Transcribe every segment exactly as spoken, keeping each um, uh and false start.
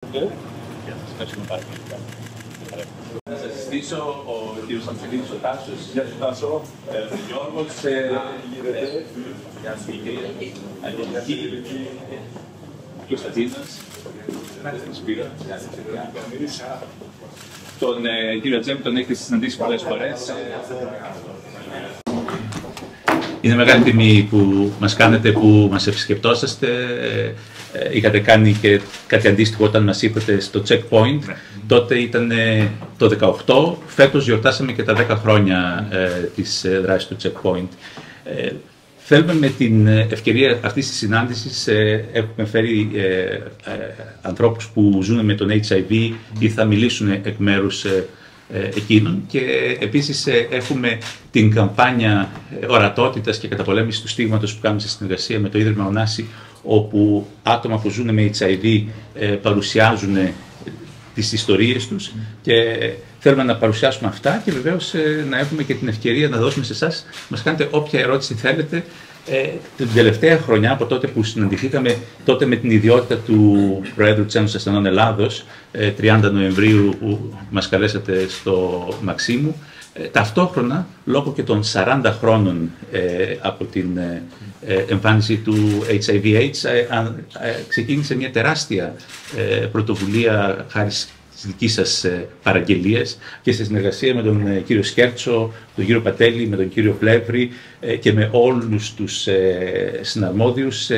Ευχαριστούμε πάρα πολύ. Να σας συστήσω ο κύριος Αμφιλίδης ο Τάσος. Γεια σου Τάσο. Ο Γιώργος. Γεια σου κύριε. Αγγελική. Κωνσταντίνος. Σπύρο. Τον κύριο Τζέμι τον έχετε συναντήσει πολλές φορές. Είναι μεγάλη τιμή που μας κάνετε, που μας επισκεπτόσαστε. Ε, είχατε κάνει και κάτι αντίστοιχο όταν μας είπατε στο Checkpoint. Ναι. Τότε ήταν το δεκαοκτώ. Φέτος γιορτάσαμε και τα δέκα χρόνια ε, της ε, δράσης του Checkpoint. Ε, θέλουμε με την ευκαιρία αυτής της συνάντησης, ε, έχουμε φέρει ε, ε, ανθρώπους που ζουν με τον έιτς άι βι ή θα μιλήσουν εκ μέρους ε, εκείνων, και επίσης έχουμε την καμπάνια ορατότητας και καταπολέμησης του στίγματος που κάνουμε σε συνεργασία με το Ίδρυμα Ωνάση, όπου άτομα που ζουν με έιτς άι βι παρουσιάζουν τις ιστορίες τους και θέλουμε να παρουσιάσουμε αυτά και βεβαίως να έχουμε και την ευκαιρία να δώσουμε σε εσάς, μας κάνετε όποια ερώτηση θέλετε. Ε, την τελευταία χρονιά, από τότε που συναντηθήκαμε, τότε με την ιδιότητα του Προέδρου της Ένωσης Ασθενών Ελλάδος, ε, τριάντα Νοεμβρίου, που μας καλέσατε στο Μαξίμου, ε, ταυτόχρονα, λόγω και των σαράντα χρόνων ε, από την ε, εμφάνιση του έιτς άι βι έιτς, ε, ε, ξεκίνησε μια τεράστια ε, πρωτοβουλία χάρη τις δικές σας παραγγελίες και σε συνεργασία με τον κύριο Σκέρτσο, τον κύριο Πατέλη, με τον κύριο Πλεύρη και με όλους τους συναρμόδιους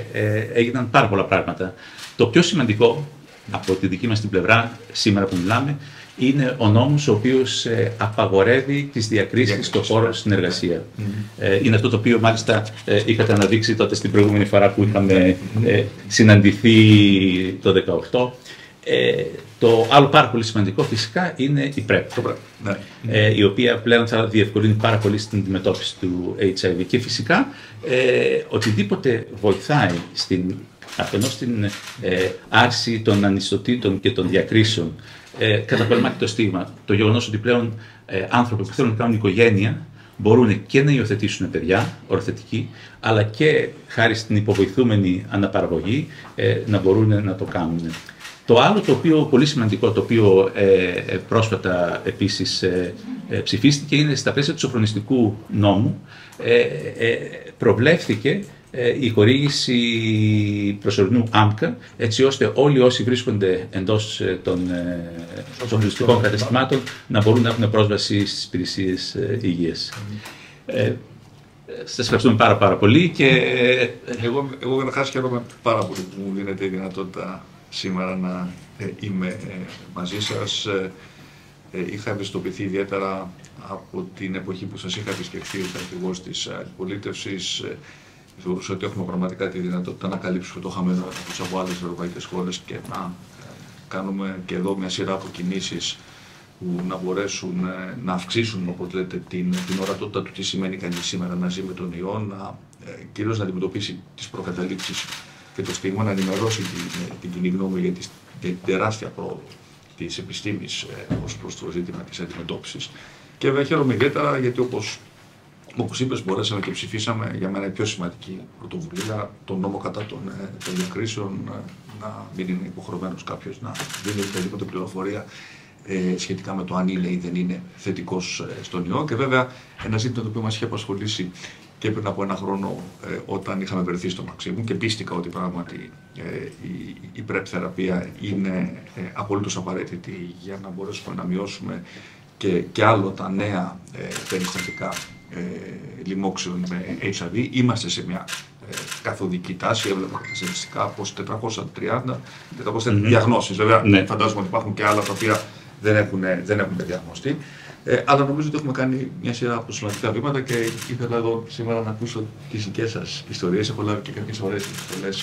έγιναν πάρα πολλά πράγματα. Το πιο σημαντικό από τη δική μας την πλευρά σήμερα που μιλάμε είναι ο νόμος ο οποίος απαγορεύει τις διακρίσεις στον χώρο συνεργασία. Mm-hmm. Είναι αυτό το οποίο μάλιστα είχατε αναδείξει τότε στην προηγούμενη φορά που είχαμε συναντηθεί το δεκαοκτώ. Ε, το άλλο πάρα πολύ σημαντικό φυσικά είναι η πρέπ, ναι. ε, η οποία πλέον θα διευκολύνει πάρα πολύ στην αντιμετώπιση του έιτς άι βι και φυσικά ε, οτιδήποτε βοηθάει στην, αφενός στην ε, άρση των ανισοτήτων και των διακρίσεων, ε, καταπολεμά και το στίγμα. Το γεγονός ότι πλέον ε, άνθρωποι που θέλουν να κάνουν οικογένεια μπορούν και να υιοθετήσουν παιδιά, οροθετικοί, αλλά και χάρη στην υποβοηθούμενη αναπαραγωγή ε, να μπορούν να το κάνουν. Το άλλο το οποίο πολύ σημαντικό, το οποίο ε, πρόσφατα επίσης ε, ε, ψηφίστηκε, είναι στα πλαίσια του σοφρονιστικού νόμου, ε, ε, προβλέφθηκε ε, η χορήγηση προσωρινού άμκα, έτσι ώστε όλοι όσοι βρίσκονται εντός ε, των ε, σοφρονιστικών καταστημάτων να μπορούν να έχουν πρόσβαση στις υπηρεσίες ε, υγείας. Ε, Σας ευχαριστούμε πάρα, πάρα πολύ και... Εγώ, εγώ καταρχάς χαίρομαι πάρα πολύ που μου δίνετε η δυνατότητα σήμερα να ε, είμαι ε, μαζί σας. Ε, ε, είχα ευαισθητοποιηθεί ιδιαίτερα από την εποχή που σας είχα επισκεφθεί ως αρχηγός της αντιπολίτευσης. Ε, θεωρούσα ότι έχουμε πραγματικά τη δυνατότητα να καλύψουμε το χαμένο από άλλες ευρωπαϊκές χώρες και να ε, κάνουμε και εδώ μια σειρά από κινήσεις που να μπορέσουν ε, να αυξήσουν, όπως λέτε, την, την ορατότητα του τι σημαίνει κανείς σήμερα να ζει με τον ιό, να, ε, κυρίως να αντιμετωπίσει τις προκαταλήψεις και το στίγμα, να ενημερώσει την, την κοινή γνώμη για, τις, για την τεράστια πρόοδο της επιστήμης ε, ως προς το ζήτημα της αντιμετώπισης. Και βέβαια χαίρομαι ιδιαίτερα γιατί, όπως, όπως είπες, μπορέσαμε και ψηφίσαμε για μένα η πιο σημαντική πρωτοβουλία, τον νόμο κατά των, ε, των διακρίσεων, ε, να μην είναι υποχρεωμένος κάποιος να δίνει οποιαδήποτε πληροφορία ε, σχετικά με το αν είναι ή δεν είναι θετικός ε, στον ιό. Και βέβαια ένα ζήτημα το οποίο μας είχε απασχολήσει και πριν από ένα χρόνο, ε, όταν είχαμε βρεθεί στο Μαξίμου και πίστηκα ότι πράγματι ε, η, η πρέπ θεραπεία είναι ε, απολύτως απαραίτητη για να μπορέσουμε να μειώσουμε και, και άλλο τα νέα ε, περιστατικά ε, λοιμόξεων με έιτς άι βι. Είμαστε σε μια ε, καθοδική τάση, έβλεπα στατιστικά πως τετρακόσιες τριάντα mm-hmm. διαγνώσεις. Βέβαια, ναι. Φαντάζομαι ότι υπάρχουν και άλλα τα οποία δεν έχουν, δεν έχουν διαγνωστεί. Ε, αλλά νομίζω ότι έχουμε κάνει μια σειρά από σημαντικά βήματα και ήθελα εδώ σήμερα να ακούσω τις δικές σας ιστορίες. Έχω λάβει και κάποιες ωραίες επιστολές,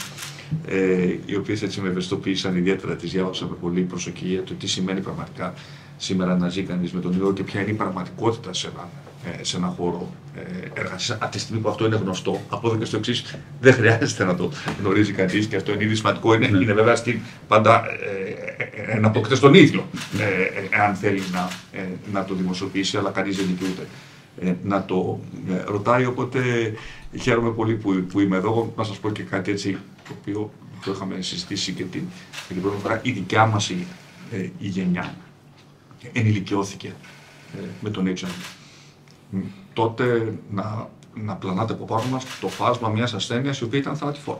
ε, οι οποίες έτσι με ευαισθητοποίησαν ιδιαίτερα, τις διάβασα με πολύ προσοχή για το τι σημαίνει πραγματικά σήμερα να ζει κανείς με τον ιό και ποια είναι η πραγματικότητα σε ένα, ε, σε ένα χώρο ε, εργασίας. Από τη στιγμή που αυτό είναι γνωστό, απόδεικα στο εξής, δεν χρειάζεται να το γνωρίζει κανείς και αυτό είναι ήδη σημαντικό. Είναι, είναι βέβαια στην, πάντα ε, ε, να αποκτήσει τον ίδιο, ε, εάν θέλει να, ε, να το δημοσιοποιήσει, αλλά κανείς δεν δικαιούται ε, να το ε, ρωτάει. Οπότε χαίρομαι πολύ που, που είμαι εδώ. Να σας πω και κάτι έτσι το οποίο το είχαμε συζητήσει και την, και την πρώτη φορά, η δικιά μας η, ε, η γενιά ενηλικιώθηκε ε, με τον έιτς άι βι. Τότε να, να πλανάται από πάνω μας το φάσμα μιας ασθένειας η οποία ήταν θανατηφόρα.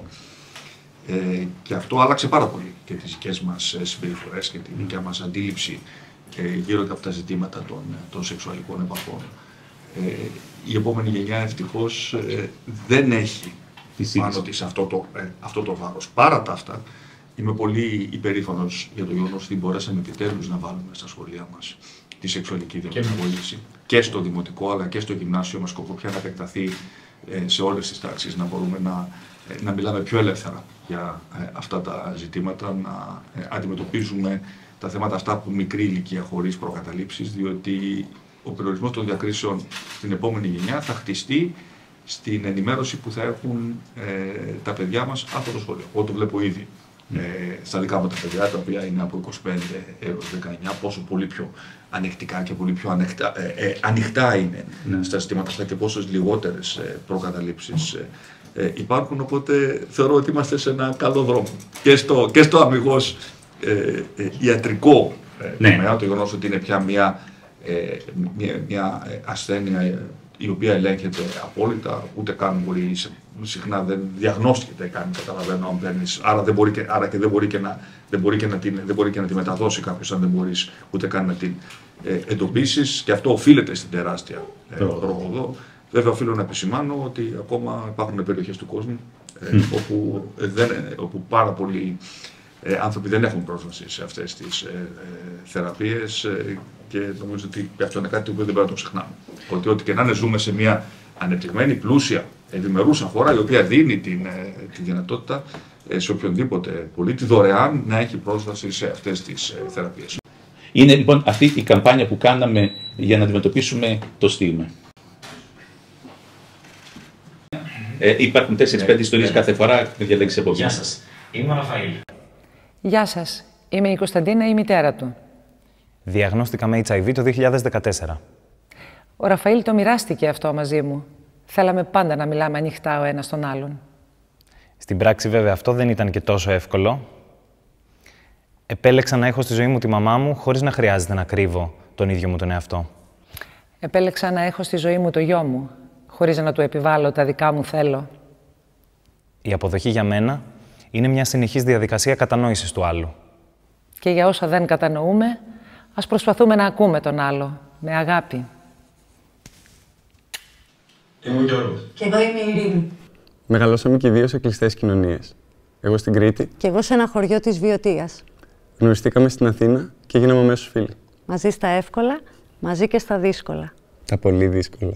Ε, και αυτό άλλαξε πάρα πολύ και τις δικές μας συμπεριφορές και τη δικιά μας αντίληψη ε, γύρω από τα ζητήματα των, των σεξουαλικών επαφών. Ε, η επόμενη γενιά ευτυχώς ε, δεν έχει πάνω της αυτό το, ε, αυτό το βάρος. Παρά τα αυτά, είμαι πολύ υπερήφανος για το γεγονός ότι μπορέσαμε επιτέλους να βάλουμε στα σχολεία μας τη σεξουαλική διαβίωση και στο δημοτικό αλλά και στο γυμνάσιο μας, σκοπό πια να επεκταθεί ε, σε όλες τις τάξεις, να μπορούμε να, ε, να μιλάμε πιο ελεύθερα για ε, αυτά τα ζητήματα, να ε, αντιμετωπίζουμε τα θέματα αυτά από μικρή ηλικία χωρίς προκαταλήψεις, διότι ο περιορισμός των διακρίσεων στην επόμενη γενιά θα χτιστεί στην ενημέρωση που θα έχουν ε, τα παιδιά μας από το σχολείο. Εγώ το βλέπω ήδη mm. ε, στα δικά μου τα παιδιά, τα οποία είναι από είκοσι πέντε έως δεκαεννιά, πόσο πολύ πιο ανεκτικά και πολύ πιο ανεκτά, ε, ε, ανοιχτά είναι mm. στα ζητήματα αυτά και πόσες λιγότερες ε, προκαταλήψεις ε, ε, υπάρχουν. Οπότε θεωρώ ότι είμαστε σε ένα καλό δρόμο. Και στο, και στο αμιγώς ε, ε, ιατρικό ε, ναι. τομέα, το γεγονός ότι είναι πια μια, ε, μια, μια ασθένεια η οποία ελέγχεται απόλυτα, ούτε καν μπορεί, συχνά δεν διαγνώστηκε καν, καταλαβαίνω, αν παίρνεις, άρα, δεν μπορεί και, άρα και δεν μπορεί και να, δεν μπορεί και να, την, δεν μπορεί και να τη μεταδώσει κάποιος αν δεν μπορείς ούτε καν να την ε, εντοπίσεις, και αυτό οφείλεται στην τεράστια ε, πρόοδο. Βέβαια, οφείλω να επισημάνω ότι ακόμα υπάρχουν περιοχές του κόσμου ε, mm. όπου, ε, δεν, όπου πάρα πολλοί ε, άνθρωποι δεν έχουν πρόσβαση σε αυτές τις ε, ε, θεραπείες ε, και νομίζω ότι αυτό είναι κάτι που δεν πρέπει να το ξεχνάμε. Ότι ό,τι και να είναι, ζούμε σε μια ανεπτυγμένη, πλούσια, ευημερούσα χώρα η οποία δίνει την, ε, τη δυνατότητα ε, σε οποιονδήποτε πολίτη δωρεάν να έχει πρόσβαση σε αυτές τις ε, θεραπείες. Είναι λοιπόν αυτή η καμπάνια που κάναμε για να αντιμετωπίσουμε το στίγμα. Ε, υπάρχουν τέσσερις πέντε ιστορίες κάθε φορά για διαλέξεις από Γεια σας, είμαι ο Ραφαήλ. Γεια σας, είμαι η Κωνσταντίνα, η μητέρα του. Διαγνώστηκα με έιτς άι βι το δύο χιλιάδες δεκατέσσερα. Ο Ραφαήλ το μοιράστηκε αυτό μαζί μου. Θέλαμε πάντα να μιλάμε ανοιχτά ο ένας τον άλλον. Στην πράξη βέβαια αυτό δεν ήταν και τόσο εύκολο. Επέλεξα να έχω στη ζωή μου τη μαμά μου χωρίς να χρειάζεται να κρύβω τον ίδιο μου τον εαυτό. Επέλεξα να έχω στη ζωή μου το γιο μου, χωρίς να του επιβάλλω τα δικά μου θέλω. Η αποδοχή για μένα είναι μια συνεχής διαδικασία κατανόησης του άλλου. Και για όσα δεν κατανοούμε, ας προσπαθούμε να ακούμε τον άλλο, με αγάπη. Είμαι ο Γιώργος. Και εγώ είμαι η Ειρήνη. Μεγαλώσαμε και οι δύο σε κλειστές κοινωνίες. Εγώ στην Κρήτη. Και εγώ σε ένα χωριό της Βιωτίας. Γνωριστήκαμε στην Αθήνα και γίναμε αμέσως φίλοι. Μαζί στα εύκολα, μαζί και στα δύσκολα. Τα πολύ δύσκολα.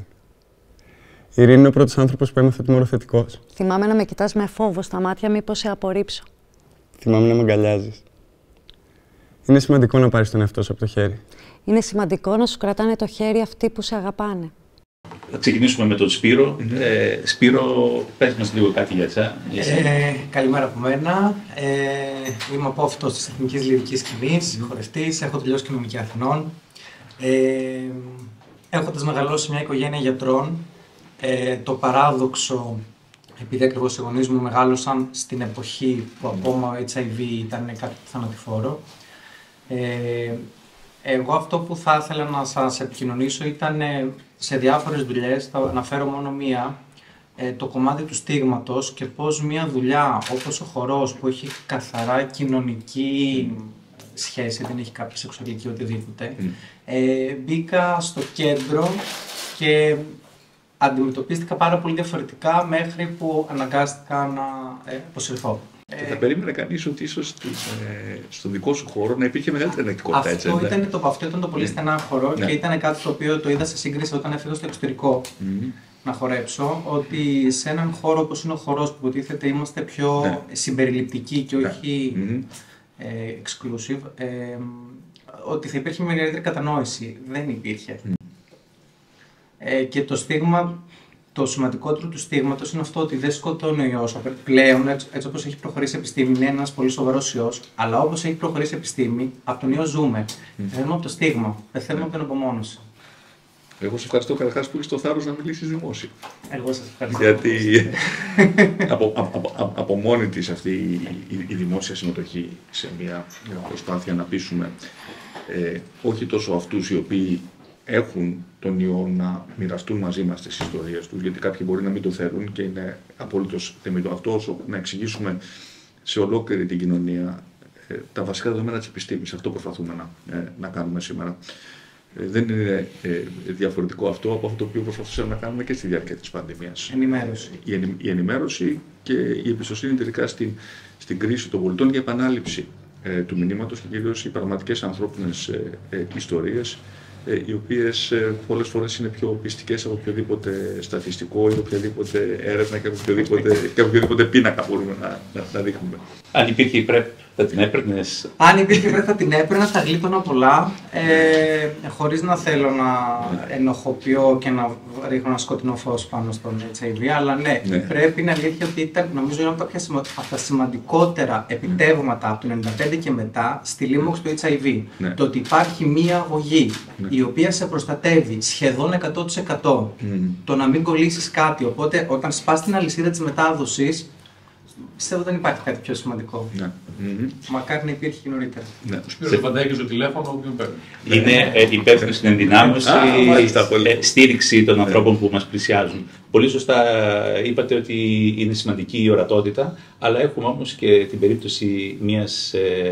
Η Ειρήνη είναι ο πρώτος άνθρωπος που έμαθε τιμωροθετικός. Θυμάμαι να με κοιτάς με φόβο στα μάτια, μήπως σε απορρίψω. Θυμάμαι να με αγκαλιάζεις. Είναι σημαντικό να πάρεις τον εαυτό σου από το χέρι. Είναι σημαντικό να σου κρατάνε το χέρι αυτοί που σε αγαπάνε. Θα ξεκινήσουμε με τον Σπύρο. Mm-hmm. Ε, Σπύρο, πες μας λίγο κάτι για εσά. Ε, καλημέρα από μένα. Ε, είμαι απόφυτος της Εθνικής Λυρικής Σκηνής, mm-hmm. χορευτής, έχω τελειώσει κοινωνική Αθηνών. Ε, έχοντας μεγαλώσει μια οικογένεια γιατρών, ε, το παράδοξο, επειδή ακριβώς οι γονείς μου μεγάλωσαν στην εποχή που ακόμα ο έιτς άι βι ήταν κάτι θανατηφόρο, ε, εγώ αυτό που θα ήθελα να σας επικοινωνήσω ήταν σε διάφορες δουλειές, θα αναφέρω μόνο μία, το κομμάτι του στίγματος και πώς μία δουλειά όπως ο χορός που έχει καθαρά κοινωνική σχέση, δεν έχει κάποια σεξουαλική οτιδήποτε, mm. ε, μπήκα στο κέντρο και αντιμετωπίστηκα πάρα πολύ διαφορετικά μέχρι που αναγκάστηκα να ε, αποσυρθώ. Και θα περίμενε κανείς ότι ίσως ε, στο δικό σου χώρο να υπήρχε μεγαλύτερη ελεκτικότητα. Αυτό, έτσι, ήταν το, αυτό ήταν το πολύ στενάχωρο yeah. και ήταν κάτι το οποίο το είδα σε σύγκριση όταν έφυγα στο εξωτερικό mm-hmm. να χορέψω. Ότι σε έναν χώρο όπως είναι ο χορός που υποτίθεται είμαστε πιο yeah. συμπεριληπτικοί και όχι yeah. ε, exclusive, ε, ότι θα υπήρχε μεγαλύτερη κατανόηση. Δεν υπήρχε. Mm. Ε, και το στίγμα. Το σημαντικότερο του στίγματος είναι αυτό ότι δεν σκοτώνει ο ιός. Πλέον, έτσι, έτσι όπως έχει προχωρήσει η επιστήμη, είναι ένας πολύ σοβαρός ιός, αλλά όπως έχει προχωρήσει η επιστήμη, από τον ιό ζούμε. Mm. Θέλουμε από το στίγμα, δεν θέλουμε από την απομόνωση. Εγώ σε ευχαριστώ καταρχάς που έχεις το θάρρος να μιλήσεις δημόσια. Εγώ σας ευχαριστώ. Γιατί από, από, από, από μόνη της αυτή η, η, η δημόσια συμμετοχή σε μια προσπάθεια να πείσουμε ε, όχι τόσο αυτούς οι οποίοι έχουν τον ιό να μοιραστούν μαζί μας τις ιστορίες τους, γιατί κάποιοι μπορεί να μην το θέλουν και είναι απολύτως θεμητό αυτό, όσο να εξηγήσουμε σε ολόκληρη την κοινωνία ε, τα βασικά δεδομένα της επιστήμης. Αυτό προσπαθούμε να, ε, να κάνουμε σήμερα. Ε, δεν είναι ε, διαφορετικό αυτό από αυτό το οποίο προσπαθούσαμε να κάνουμε και στη διάρκεια της πανδημίας. Ενημέρωση. Η, ενη, η ενημέρωση και η εμπιστοσύνη τελικά στην, στην κρίση των πολιτών για επανάληψη ε, του μηνύματος και κυρίως οι πραγματικές ανθρώπινες ε, ε, ιστορίες, οι οποίες πολλές φορές είναι πιο πιστικές από οποιοδήποτε στατιστικό ή οποιαδήποτε έρευνα και από οποιοδήποτε, και από οποιοδήποτε πίνακα μπορούμε να, να, να δείχνουμε. Αν υπήρχε η ΠρΕΠ, θα την έπαιρνες? Αν υπήρχε η ΠρΕΠ, θα την έπαιρνα, θα γλίτωνα πολλά, ε, χωρίς να θέλω να ενοχοποιώ και να ρίχνω ένα σκοτεινό φως πάνω στον έιτς άι βι, αλλά ναι, ναι. η ΠρΕΠ είναι αλήθεια ότι ήταν, νομίζω, είναι από τα σημαντικότερα επιτεύγματα από το ενενήντα πέντε και μετά στη λίμωξη του έιτς άι βι. Ναι. Το ότι υπάρχει μία αγωγή, ναι, η οποία σε προστατεύει σχεδόν εκατό τοις εκατό, mm. το να μην κολλήσεις κάτι, οπότε όταν σπάς την αλυσίδα της μετάδοσης, πιστεύω δεν υπάρχει κάτι πιο σημαντικό. Ναι. Mm-hmm. Μακάρι να υπήρχε και νωρίτερα. Ναι. Ο Σπύρος Φαντάκης στο τηλέφωνο, όποιον παίρνει. Είναι ε, υπεύθυνο στην ενδυνάμωση, ε, στήριξη των ανθρώπων που μας πλησιάζουν. Πολύ σωστά είπατε ότι είναι σημαντική η ορατότητα, αλλά έχουμε όμως και την περίπτωση μιας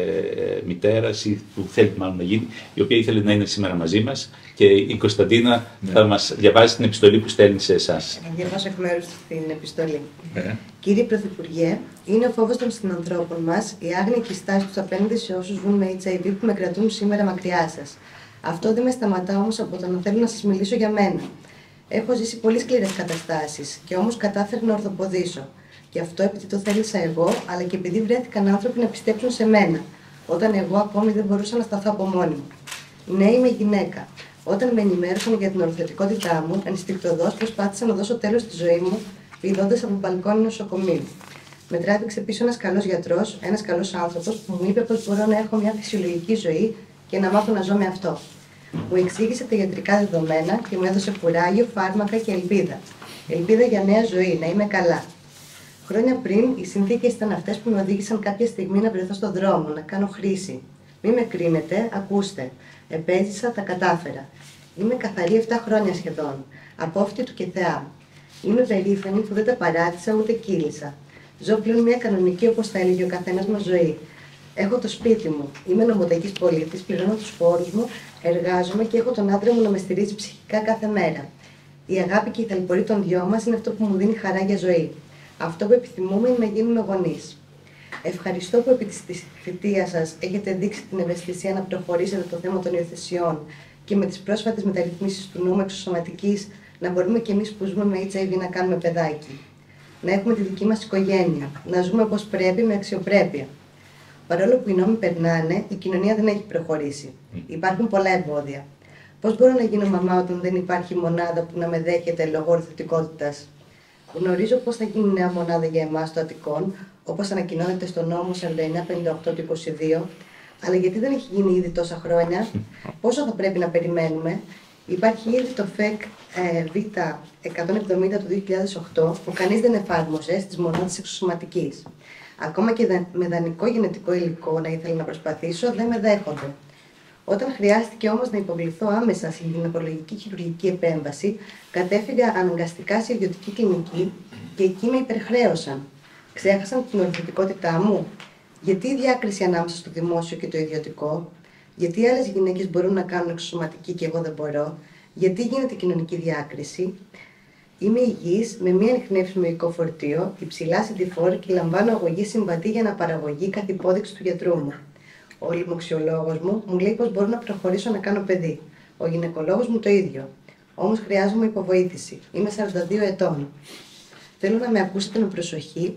ε, μητέρας ή που θέλει μάλλον να γίνει, η οποία ήθελε να είναι σήμερα μαζί μας και η Κωνσταντίνα ναι. θα μας διαβάσει την επιστολή που στέλνει σε εσάς. Θα διαβάσω εκ μέρους την επιστολή. Ναι. Κύριε Πρωθυπουργέ, είναι ο φόβος των συνανθρώπων μας, η άγνοια και η στάση τους απέναντι σε όσους ζουν με έιτς άι βι που με κρατούν σήμερα μακριά σας. Αυτό δεν με σταματά όμως από το να θέλω να σας μιλήσω για μένα. Έχω ζήσει πολύ σκληρές καταστάσεις και όμως κατάφερα να ορθοποδήσω. Και αυτό επειδή το θέλησα εγώ, αλλά και επειδή βρέθηκαν άνθρωποι να πιστέψουν σε μένα, όταν εγώ ακόμη δεν μπορούσα να σταθώ από μόνη μου. Ναι, είμαι γυναίκα. Όταν με ενημέρωσαν για την ορθωτικότητά μου, ενστικτωδώς προσπάθησα να δώσω τέλος στη ζωή μου, πηδώντας από μπαλκόνι νοσοκομείου. Με τράβηξε πίσω ένας καλός γιατρός, ένας καλός άνθρωπος που μου είπε πως μπορώ να έχω μια φυσιολογική ζωή και να μάθω να ζω με αυτό. Μου εξήγησε τα ιατρικά δεδομένα και μου έδωσε κουράγιο, φάρμακα και ελπίδα. Ελπίδα για νέα ζωή, να είμαι καλά. Χρόνια πριν, οι συνθήκες ήταν αυτές που με οδήγησαν κάποια στιγμή να βρεθώ στον δρόμο, να κάνω χρήση. Μη με κρίνετε, ακούστε. Επέζησα, τα κατάφερα. Είμαι καθαρή επτά χρόνια σχεδόν. Απόφοιτη του και θεά. Είμαι περήφανη που δεν τα παράτησα ούτε κύλησα. Ζω πλέον μια κανονική, όπως θα έλεγε ο καθένας μας, ζωή. Έχω το σπίτι μου. Είμαι νομοταγής πολίτης, πληρώνω τους φόρους μου, εργάζομαι και έχω τον άντρα μου να με στηρίζει ψυχικά κάθε μέρα. Η αγάπη και η ταλαιπωρία των δυο μας είναι αυτό που μου δίνει χαρά για ζωή. Αυτό που επιθυμούμε είναι να γίνουμε γονείς. Ευχαριστώ που επί της θητείας σας έχετε δείξει την ευαισθησία να προχωρήσετε το θέμα των υιοθεσιών και με τις πρόσφατες μεταρρυθμίσεις του νόμου εξωσωματικής να μπορούμε κι εμείς που ζούμε με έιτς άι βι να κάνουμε παιδάκι. Να έχουμε τη δική μας οικογένεια, να ζούμε όπως πρέπει με αξιοπρέπεια. Παρόλο που οι νόμοι περνάνε, η κοινωνία δεν έχει προχωρήσει. Υπάρχουν πολλά εμπόδια. Πώς μπορώ να γίνω μαμά όταν δεν υπάρχει μονάδα που να με δέχεται λόγω ορθωτικότητας? Γνωρίζω πώς θα γίνει νέα μονάδα για εμάς στο Αττικόν, όπως ανακοινώνεται στο νόμο σαράντα εννιά πενήντα οκτώ του είκοσι δύο, αλλά γιατί δεν έχει γίνει ήδη τόσα χρόνια, πόσο θα πρέπει να περιμένουμε? Υπάρχει ήδη το ΦΕΚ ε, Β εκατόν εβδομήντα του δύο χιλιάδες οκτώ που κανείς δεν εφάρμοσε στις μονάδες εξωσωματικής. Ακόμα και με δανεικό γενετικό υλικό να ήθελα να προσπαθήσω, δεν με δέχονται. Όταν χρειάστηκε όμως να υποβληθώ άμεσα σε γυναικολογική χειρουργική επέμβαση, κατέφυγα αναγκαστικά σε ιδιωτική κλινική και εκεί με υπερχρέωσαν. Ξέχασαν την ορθωτικότητά μου? Γιατί η διάκριση ανάμεσα στο δημόσιο και το ιδιωτικό? Γιατί άλλες γυναίκες μπορούν να κάνουν εξωσωματική και εγώ δεν μπορώ? Γιατί γίνεται κοινωνική διάκριση? Είμαι υγιής, με μία ανιχνεύσιμο υλικό φορτίο, υψηλά συντηφόρη και λαμβάνω αγωγή συμβατή για αναπαραγωγή καθ' υπόδειξη του γιατρού μου. Ο λοιμοξιολόγος μου μου λέει πως μπορώ να προχωρήσω να κάνω παιδί. Ο γυναικολόγος μου το ίδιο. Όμως χρειάζομαι υποβοήθηση. Είμαι σαράντα δύο ετών. Θέλω να με ακούσετε με προσοχή,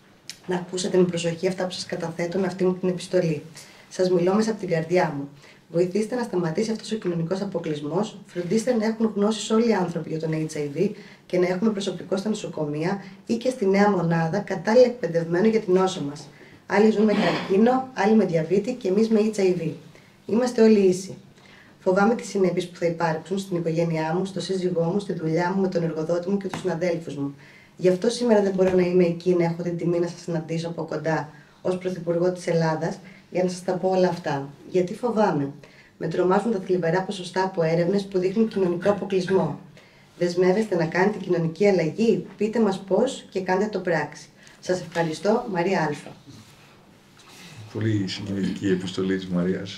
να ακούσετε με προσοχή αυτά που σας καταθέτω με αυτή μου την επιστολή. Σας μιλώ μέσα από την καρδιά μου. Βοηθήστε να σταματήσει αυτός ο κοινωνικός αποκλεισμός, φροντίστε να έχουν γνώσεις όλοι οι άνθρωποι για τον έιτς άι βι και να έχουμε προσωπικό στα νοσοκομεία ή και στη νέα μονάδα κατάλληλα εκπαιδευμένο για την νόσο μας. Άλλοι ζουν με καρκίνο, άλλοι με διαβήτη και εμείς με έιτς άι βι. Είμαστε όλοι ίσοι. Φοβάμαι τις συνέπειες που θα υπάρξουν στην οικογένειά μου, στο σύζυγό μου, στη δουλειά μου, με τον εργοδότη μου και τους συναδέλφους μου. Γι' αυτό σήμερα δεν μπορώ να είμαι εκεί, να έχω την τιμή να σας συναντήσω από κοντά ως Πρωθυπουργό της Ελλάδας για να σας τα πω όλα αυτά. Γιατί φοβάμαι. Με τρομάζουν τα θλιβερά ποσοστά από έρευνες που δείχνουν κοινωνικό αποκλεισμό. Δεσμεύεστε να κάνετε κοινωνική αλλαγή? Πείτε μας πώς και κάντε το πράξη. Σας ευχαριστώ, Μαρία Άλφα. Πολύ συγκινητική επιστολή της Μαρίας.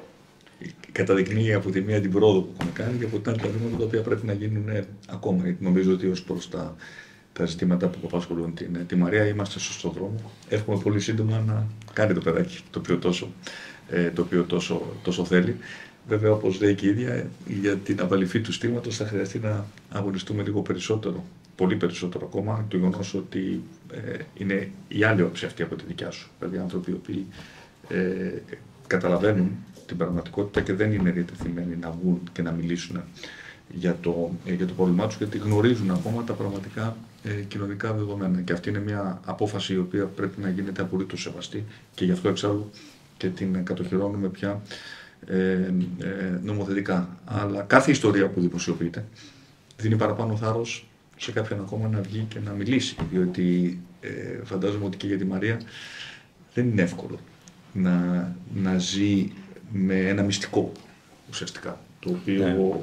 Καταδεικνύει από τη μία την πρόοδο που έχουμε κάνει και από την άλλη τα βήματα τα οποία πρέπει να γίνουν ακόμα. Γιατί νομίζω ότι ως προς τα, τα ζητήματα που απασχολούν την, τη Μαρία είμαστε στο σωστό δρόμο. Εύχομαι πολύ σύντομα να κάνει το παιδάκι το οποίο τόσο, ε, το οποίο τόσο, τόσο θέλει. Βέβαια, όπως λέει και η ίδια, για την απαλυφή του στήματος θα χρειαστεί να αγωνιστούμε λίγο περισσότερο, πολύ περισσότερο ακόμα, το γεγονός ότι ε, είναι η άλλη όψη αυτή από τη δικιά σου. Δηλαδή, άνθρωποι οι οποίοι ε, καταλαβαίνουν την πραγματικότητα και δεν είναι διατεθειμένοι να βγουν και να μιλήσουν για το, ε, για το πρόβλημά τους, γιατί γνωρίζουν ακόμα τα πραγματικά ε, κοινωνικά δεδομένα. Και αυτή είναι μια απόφαση η οποία πρέπει να γίνεται απολύτως σεβαστή και γι' αυτό εξάλλου και την κατοχυρώνουμε πια Ε, ε, νομοθετικά. Αλλά κάθε ιστορία που δημοσιοποιείται δίνει παραπάνω θάρρος σε κάποιον ακόμα να βγει και να μιλήσει. Διότι ε, φαντάζομαι ότι και για τη Μαρία δεν είναι εύκολο να, να ζει με ένα μυστικό ουσιαστικά. Το οποίο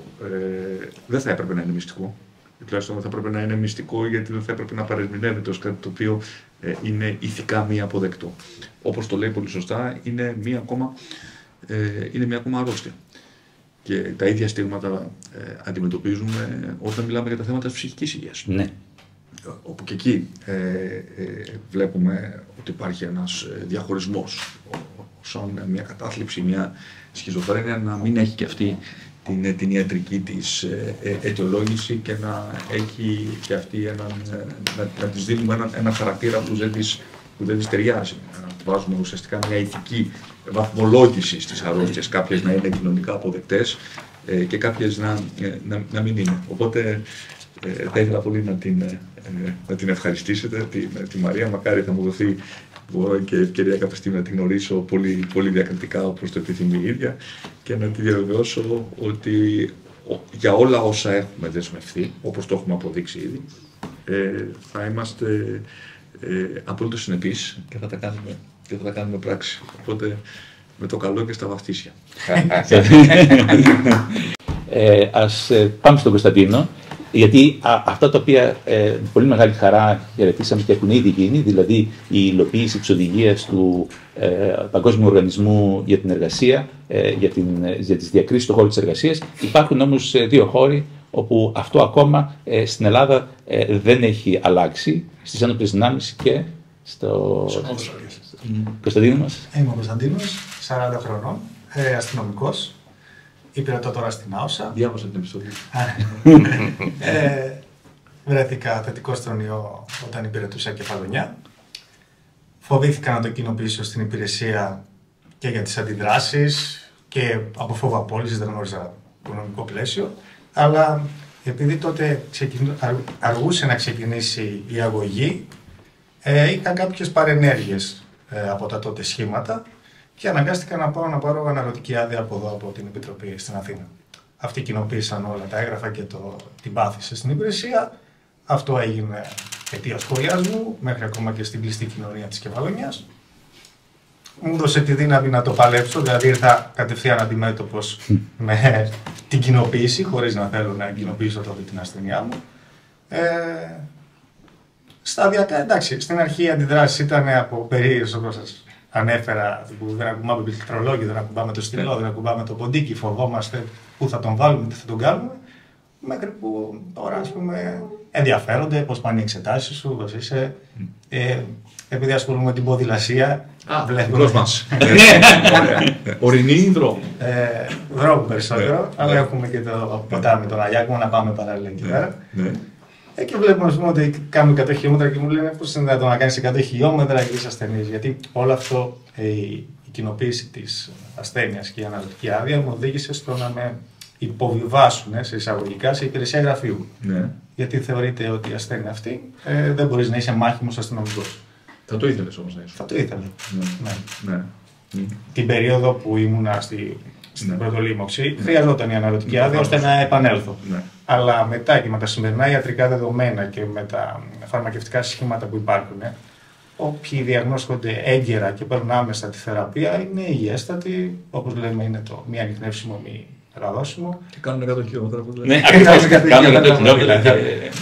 ε, δεν θα έπρεπε να είναι μυστικό. Τουλάχιστον δεν θα έπρεπε να είναι μυστικό, γιατί δεν θα έπρεπε να παρεμηνεύεται ως κάτι το οποίο ε, είναι ηθικά μη αποδεκτό. Όπως το λέει πολύ σωστά, είναι μία ακόμα Ε, είναι μια ακόμα αρρώστια. Και τα ίδια στίγματα ε, αντιμετωπίζουμε όταν μιλάμε για τα θέματα της ψυχικής υγείας. Ναι. Όπου και εκεί ε, ε, βλέπουμε ότι υπάρχει ένας διαχωρισμός, σαν μια κατάθλιψη, μια σχιζοφρένεια, να μην έχει και αυτή την, την ιατρική της ε, ε, αιτιολόγηση και να έχει και αυτή έναν, να, να της δίνουμε έναν, έναν χαρακτήρα που δεν της, που δεν της ταιριάζει. Να βάζουμε ουσιαστικά μια ηθική βαθμολόγηση στις αρρώστιες, κάποιες να είναι κοινωνικά αποδεκτές ε, και κάποιες να, ε, να, να μην είναι. Οπότε ε, θα ήθελα πολύ να την, ε, να την ευχαριστήσετε, τη, τη Μαρία. Μακάρι θα μου δοθεί και ευκαιρία κάποια στιγμή να την γνωρίσω πολύ, πολύ διακριτικά, όπως το επιθυμεί η ίδια, και να τη διαβεβαιώσω ότι για όλα όσα έχουμε δεσμευθεί, όπως το έχουμε αποδείξει ήδη, ε, θα είμαστε ε, απολύτως συνεπείς και θα τα κάνουμε, και θα τα κάνουμε πράξη. Οπότε με το καλό και στα βαφτίσια. ε, ας ε, πάμε στον Κωνσταντίνο, γιατί α, αυτά τα οποία ε, με πολύ μεγάλη χαρά χαιρετήσαμε και έχουν ήδη γίνει, δηλαδή η υλοποίηση της οδηγίας του ε, Παγκόσμιου Οργανισμού για την Εργασία, ε, για, την, για τις διακρίσεις στον χώρο της εργασίας. Υπάρχουν όμως δύο χώροι όπου αυτό ακόμα ε, στην Ελλάδα ε, δεν έχει αλλάξει, στις ένοπλες δυνάμεις και στο... Mm. Κωνσταντίνο μας. Είμαι ο Κωνσταντίνος, σαράντα χρονών, ε, αστυνομικός. Υπηρετώ τώρα στην Άωσα. Διάβασα την επιστολή. ε, βρέθηκα θετικό στον ιό όταν υπηρετούσα Κεφαλονιά. Φοβήθηκα να το κοινοποιήσω στην υπηρεσία και για τις αντιδράσεις και από φόβο απόλυσης, δεν γνώριζα το νομικό πλαίσιο. Αλλά επειδή τότε ξεκινού, αργούσε να ξεκινήσει η αγωγή, ε, είχα κάποιες παρενέργειες ε, από τα τότε σχήματα και αναγκάστηκα να πάω να πάρω αναρωτική άδεια από εδώ, από την Επιτροπή στην Αθήνα. Αυτοί κοινοποίησαν όλα τα έγγραφα και το, την πάθηση στην υπηρεσία. Αυτό έγινε αιτία σχολιασμού, μέχρι ακόμα και στην κλειστή κοινωνία της Κεφαλονιάς. Μου έδωσε τη δύναμη να το παλέψω, δηλαδή ήρθα κατευθείαν αντιμέτωπος με την κοινοποίηση, χωρίς να θέλω να κοινοποιήσω τότε την ασθενειά μου. Ε, σταδιακά, εντάξει, στην αρχή οι αντιδράσεις ήταν από περίεργες, όπως σας ανέφερα, που δεν ακουμπάμε το πληκτρολόγιο, δεν ακουμπάμε το στυλό, δεν ακουμπάμε το ποντίκι, φοβόμαστε πού θα τον βάλουμε, τι θα τον κάνουμε. Μέχρι που τώρα, ας πούμε, ενδιαφέρονται πώς πάνε οι εξετάσεις σου, πώς είσαι. Ε, επειδή ασχολούμαι με την ποδηλασία. Α, βλέπουμε. μας. Ορεινή ή δρόμο. Ε, δρόμο περισσότερο, αλλά έχουμε και το ποτάμι, τον Αγιάκο, να πάμε παράλληλα εκεί πέρα. Ε, και βλέπουμε, ας πούμε, ότι κάνουμε εκατό χιλιόμετρα και μου λένε πώς είναι δυνατόν να κάνεις εκατό χιλιόμετρα και είσαι ασθενής. Γιατί όλο αυτό, ε, η κοινοποίηση της ασθένειας και η αναλυτική άδεια μου οδήγησε στο να με υποβιβάσουν σε εισαγωγικά σε υπηρεσία γραφείου. Ναι. Γιατί θεωρείται ότι η ασθένεια αυτή ε, δεν μπορείς να είσαι μάχημος αστυνομικός. Θα το ήθελες όμως να είσαι. Θα το ήθελα. Ναι. Ναι. Ναι. Την περίοδο που ήμουνα στη στην ναι. πρωτολίμωξη, χρειαζόταν η αναλυτική άδεια ώστε να επανέλθω. Ναι. Αλλά μετά και με τα σημερινά ιατρικά δεδομένα και με τα φαρμακευτικά σχήματα που υπάρχουν, όποιοι διαγνώσκονται έγκαιρα και παίρνουν άμεσα τη θεραπεία είναι υγιέστατοι, όπως λέμε είναι το μη ανιχνεύσιμο, μη ραδόσιμο. Και κάνουν εκατό χιλιόμετρα. Ναι, ακριβώς, κάνουν εκατό χιλιόμετρα.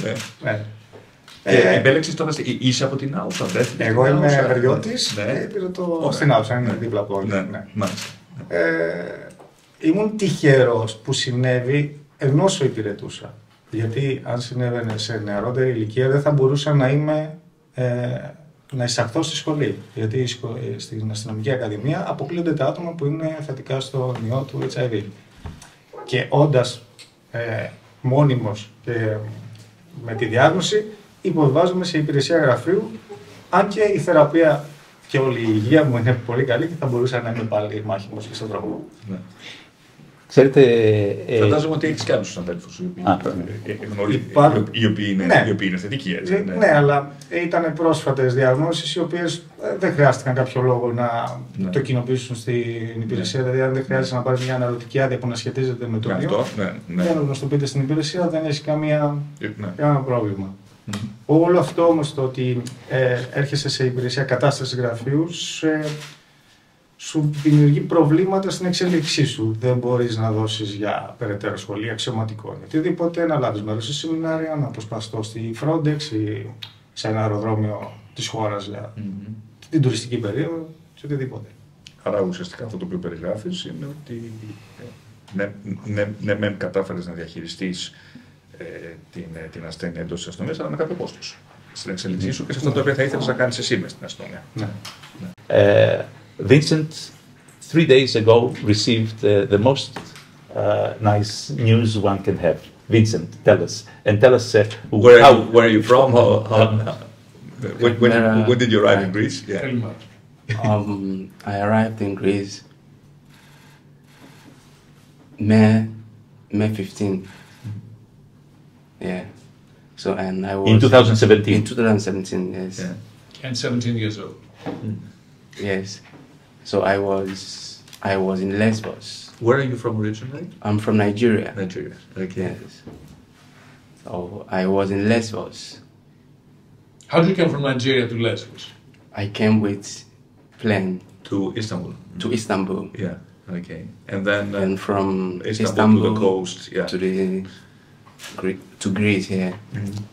Επέλεξες τώρα, είσαι από την Άουσα, βρέθηκες? Εγώ είμαι αγριώτης και πήρα το στην Άουσα, είναι δίπλα από όλοι. Ήμουν τυχερός που συνέβη ενώ όσο υπηρετούσα. Γιατί αν συνέβαινε σε νεαρότερη ηλικία δεν θα μπορούσα να είμαι, να εισαχθώ στη σχολή. Γιατί στην αστυνομική ακαδημία αποκλείονται τα άτομα που είναι θετικά στον ιό του έιτς άι βι. Και όντας ε, μόνιμος και με τη διάγνωση, υποβιβάζομαι σε υπηρεσία γραφείου, αν και η θεραπεία και όλη η υγεία μου είναι πολύ καλή και θα μπορούσα να είμαι πάλι μάχημος και στον δρόμο. Ναι. Ξέρετε... Ε... Φαντάζομαι ότι έχεις και άλλους συναδέλφους οι οποίοι, Υπά... οι οποίοι, είναι, ναι. οι οποίοι είναι θετικοί, έτσι. Ναι, ναι, αλλά ήταν πρόσφατες διαγνώσεις οι οποίες δεν χρειάστηκαν κάποιο λόγο να ναι. το κοινοποιήσουν στην υπηρεσία. Ναι. Δηλαδή, αν δεν χρειάζεται να πάρει μια αναλυτική άδεια που να σχετίζεται με το ιό, ναι, ναι. για να γνωστοποιείτε στην υπηρεσία δεν έχει καμία, ναι. κανένα πρόβλημα. Mm-hmm. Όλο αυτό όμως το ότι ε, έρχεσαι σε υπηρεσία κατάστασης γραφείου σε, σου δημιουργεί προβλήματα στην εξέλιξή σου. Δεν μπορείς να δώσεις για περαιτέρω σχολεία αξιωματικών. Οτιδήποτε, να λάβεις μέρος σε σεμινάρια, να αποσπαστώ στη Frontex ή σε ένα αεροδρόμιο της χώρας για mm-hmm. την τουριστική περίοδο, σε οτιδήποτε. Άρα ουσιαστικά αυτό το οποίο περιγράφεις είναι ότι ναι, ναι, ναι, ναι κατάφερες να διαχειριστείς ε, την, την ασθένεια εντός της αστυνομίας, αλλά με κάποιο κόστος. Στην εξέλιξή σου και σε αυτό το οποίο θα ήθελες να κάνεις εσύ μες στην αστυνομία. Ναι. Ναι. Uh, Vincent, three days ago, received uh, the most uh, nice news one can have. Vincent, tell us, and tell us uh, where, how, you, where are you from? How, how, when, when, uh, when did you arrive I, in Greece? Yeah. um, I arrived in Greece May May fifteenth. Yeah. So and I was in twenty seventeen. In twenty seventeen, yes. Yeah. And seventeen years old. Mm. Yes. So I was I was in Lesbos. Where are you from originally? I'm from Nigeria. Nigeria. Okay. Yes. So I was in Lesbos. How did you come from Nigeria to Lesbos? I came with plane to Istanbul. To Istanbul. Yeah. Okay. And then uh, and from Istanbul, Istanbul to the coast. Yeah. To the to Greece. Yeah. Mm-hmm.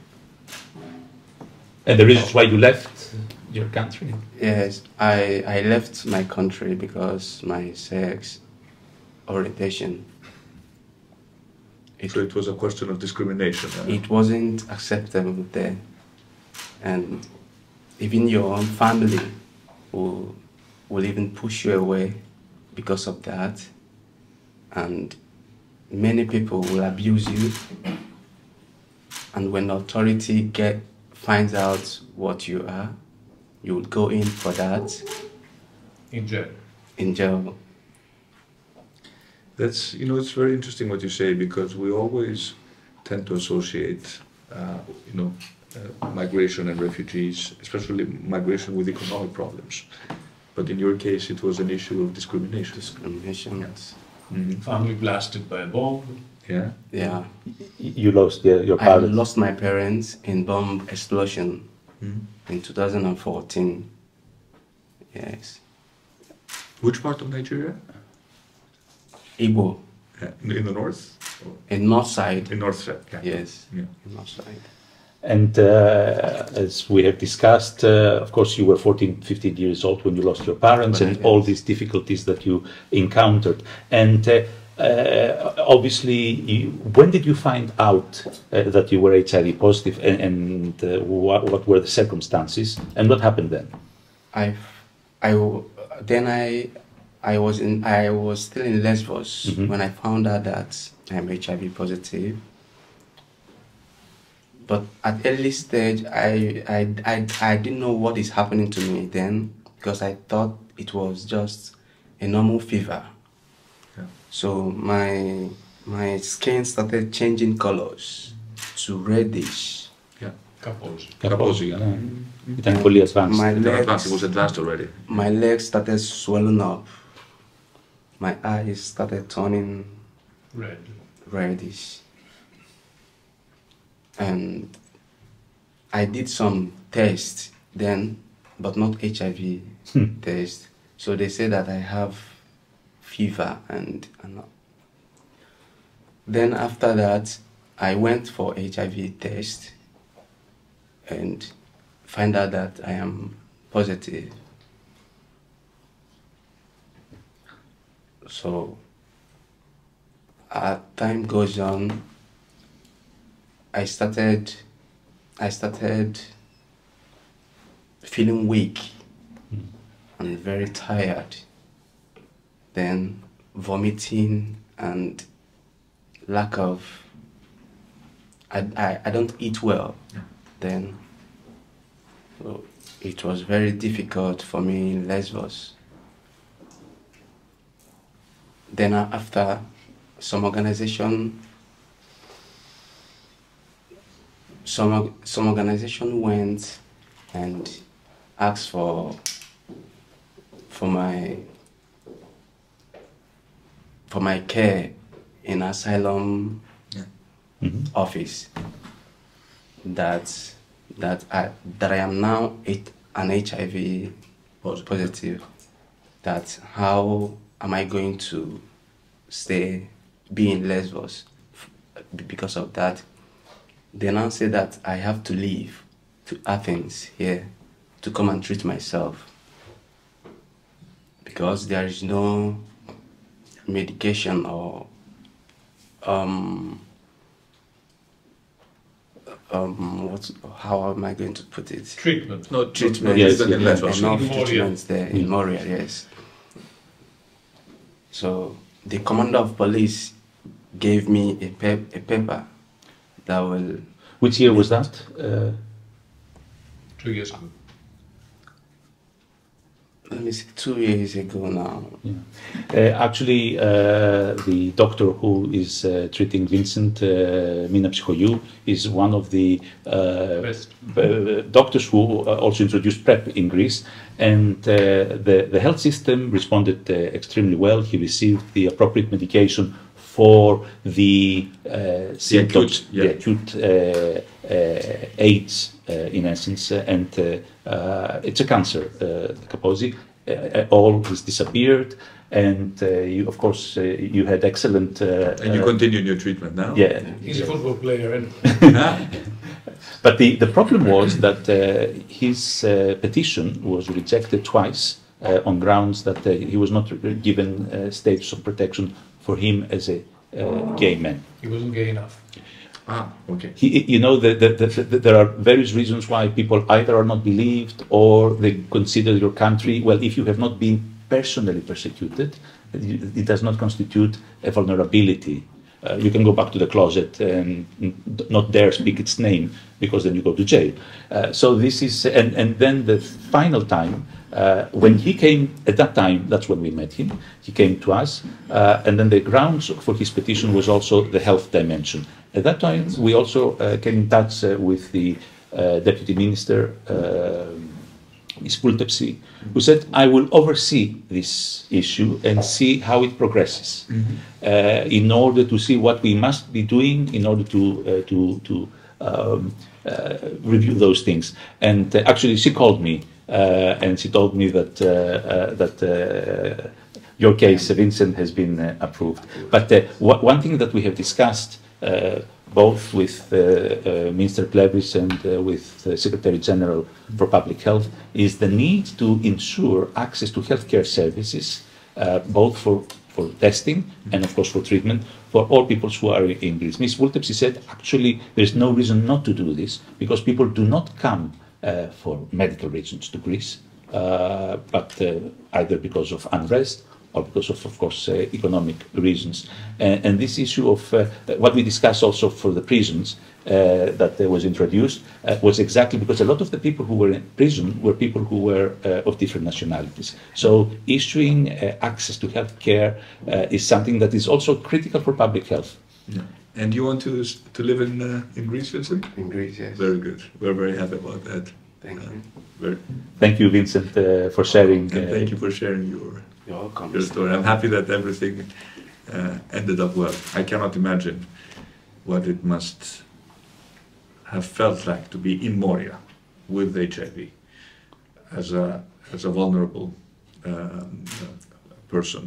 And the reasons why you left your country? Yes, I I left my country because my sex orientation. It, so it was a question of discrimination. Huh? It wasn't acceptable there, and even your own family will will even push you away because of that, and many people will abuse you. And when authority get finds out what you are, you will go in for that. In jail. In jail. That's, you know, it's very interesting what you say, because we always tend to associate, uh, you know, uh, migration and refugees, especially migration with economic problems. But in your case, it was an issue of discrimination. Discrimination, yes. Mm-hmm. Family blasted by a bomb. Yeah. Yeah. You lost uh, your parents. I lost my parents in bomb explosion mm-hmm. in two thousand fourteen. Yes. Which part of Nigeria? Igbo. Yeah. In the north? Or? In north side. In north side, yeah. Yes. Yeah. In north side. And uh, as we have discussed, uh, of course, you were fourteen, fifteen years old when you lost your parents, right, and yes. all these difficulties that you encountered. And uh, uh, obviously, you, when did you find out uh, that you were H I V positive, and, and uh, what, what were the circumstances, and what happened then? I, I, then I, I was in, I was still in Lesbos mm-hmm. when I found out that I'm H I V positive. But at early stage, I, I, I, I didn't know what is happening to me then, because I thought it was just a normal fever. Yeah. So my, my skin started changing colors to reddish. Yeah. Kaposi. Kaposi, yeah. Mm-hmm. Ήταν πολύ advanced. My legs, advanced. It was advanced already. My legs started swelling up. my eyes started turning Red. reddish. And I did some tests then, but not H I V Hmm. test. So they say that I have fever and, and then after that I went for H I V test and find out that I am positive. So as time goes on, I started I started feeling weak and very tired. Then vomiting and lack of I, I, I don't eat well. Yeah. Then so it was very difficult for me in Lesbos. Then uh, after some organization some org- some organization went and asked for for my for my care in asylum Yeah. Mhm. office that that I that I am now it, an H I V Positive. positive. That how am I going to stay, be in Lesbos f- because of that? They now say that I have to leave to Athens here to come and treat myself because there is no medication or um um what how am I going to put it? Treatment. No Treatment. Yes, treatment in yes, Lesbos. Enough In Moria. treatments there in Moria, yes. So the commander of police gave me a, pep- a paper that will. Which year was that? Uh, Two years ago. Let me see, two years ago now. Yeah. Uh, actually, uh, the doctor who is uh, treating Vincent, uh, Mina Psycholiou, is one of the uh, Best. uh, doctors who uh, also introduced PrEP in Greece. And uh, the, the health system responded uh, extremely well. He received the appropriate medication for the uh, symptoms, acute, yeah. the acute uh, uh, AIDS, uh, in essence, uh, and uh, uh, it's a cancer, uh, the Kaposi. Uh, all has disappeared, and uh, you, of course, uh, you had excellent. Uh, And you uh, continue your treatment now? Yeah. He's a football player, and But the, the problem was that uh, his uh, petition was rejected twice uh, on grounds that uh, he was not given uh, status of protection for him as a uh, gay man. he wasn't gay enough. Ah, okay. He, you know, the, the, the, the, there are various reasons why people either are not believed or they consider your country, well, if you have not been personally persecuted, it does not constitute a vulnerability. Uh, you can go back to the closet and not dare speak its name because then you go to jail. Uh, so this is, and, and then the final time, uh, when he came, at that time, that's when we met him, he came to us, uh, and then the grounds for his petition was also the health dimension. At that time, we also uh, came in touch uh, with the uh, Deputy Minister, uh, Miz Poultepsi, who said, I will oversee this issue and see how it progresses, Mm-hmm. uh, in order to see what we must be doing in order to, uh, to, to um, uh, review those things. And uh, actually, she called me uh, and she told me that, uh, uh, that uh, your case, Vincent, has been uh, approved. But uh, w- one thing that we have discussed uh, both with uh, uh, Minister Plevris and uh, with the Secretary General for Public Health, is the need to ensure access to healthcare services, uh, both for, for testing and, of course, for treatment for all people who are in Greece. Miz Poultepsi said, actually, there's no reason not to do this because people do not come uh, for medical reasons to Greece, uh, but uh, either because of unrest or because of, of course, uh, economic reasons. And, and this issue of uh, what we discussed also for the prisons uh, that uh, was introduced uh, was exactly because a lot of the people who were in prison were people who were uh, of different nationalities. So issuing uh, access to health care uh, is something that is also critical for public health. Yeah. And you want to s- to live in uh, in Greece, Vincent? In Greece, yes. Very good. We're very happy about that. Thank Uh, you. Very. Thank you, Vincent, uh, for sharing. And uh, thank you for sharing your You're welcome. your story. I'm happy that everything uh, ended up well. I cannot imagine what it must have felt like to be in Moria with H I V as a as a vulnerable um, person.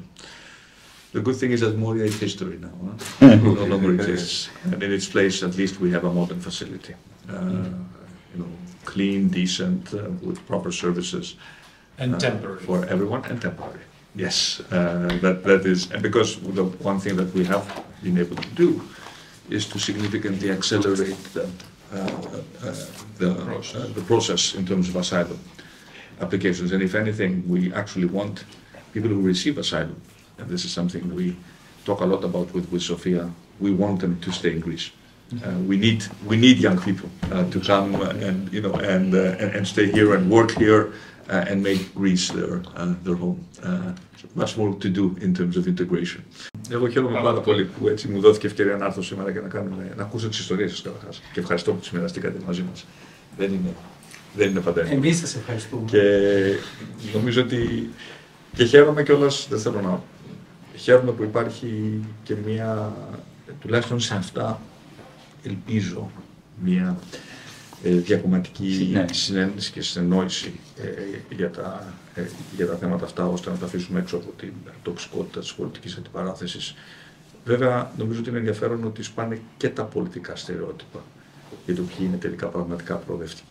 The good thing is that Moria is history now. Huh? It no longer exists, and in its place, at least, we have a modern facility. Uh, you know, clean, decent, uh, with proper services. And uh, temporary. for everyone, and temporary. Yes, uh, that that is, and because the one thing that we have been able to do is to significantly accelerate the uh, uh, the, process. Uh, the process in terms of asylum applications. And if anything, we actually want people who receive asylum, and this is something we talk a lot about with with Sofia. We want them to stay in Greece. Uh, we need we need young people uh, to come uh, and you know and, uh, and and stay here and work here uh, and make Greece their uh, their home. Uh, much more to do in terms of integration. Εγώ χαίρομαι πάρα πολύ που έτσι μου δόθηκε ευκαιρία να έρθω σήμερα και να, κάνουμε, να ακούσω τις ιστορίες σας καταρχάς. Και ευχαριστώ που τις μοιραστήκατε μαζί μας. Δεν είναι, δεν είναι πάντα. Εμείς σας ευχαριστούμε. Και νομίζω ότι και χαίρομαι κιόλας, δεν θέλω να χαίρομαι που υπάρχει και μια, τουλάχιστον σε αυτά, ελπίζω, μια ε, διακομματική ναι. συνένεση και συνεννόηση ε, για, τα, ε, για τα θέματα αυτά, ώστε να τα αφήσουμε έξω από την τοξικότητα της πολιτικής αντιπαράθεσης. Βέβαια, νομίζω ότι είναι ενδιαφέρον ότι σπάνε και τα πολιτικά στερεότυπα για το ποιοι είναι τελικά πραγματικά προοδευτικοί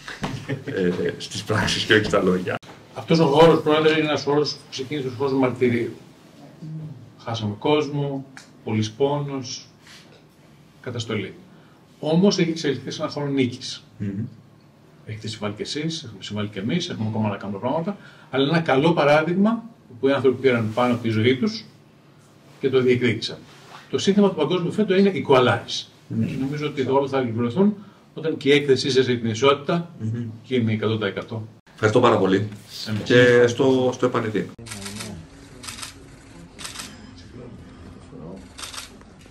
ε, στις πράξεις και όχι στα λόγια. Αυτός ο χώρος, πρόεδρε, είναι ένας χώρος που ξεκίνησε ως χώρος μαρτυρίου. Χάσαμε κόσμο, πολύς πόνος, καταστολή. Όμως έχει εξελιχθεί σε ένα χώρο νίκης. Mm-hmm. Έχετε συμβάλει κι εσείς, έχουμε συμβάλει κι εμείς, έχουμε ακόμα να κάνουμε πράγματα, αλλά είναι ένα καλό παράδειγμα που οι άνθρωποι πήραν πάνω από τη ζωή τους και το διεκδίκησαν. Το σύνθημα του Παγκόσμιου φέτο είναι Equalize. Mm-hmm. Και νομίζω ότι όλα θα ολοκληρωθούν όταν και η έκθεσή σας για την ισότητα mm-hmm. γίνει εκατό τοις εκατό. Ευχαριστώ πάρα πολύ. Εμείς. Και στο, στο επανειδή.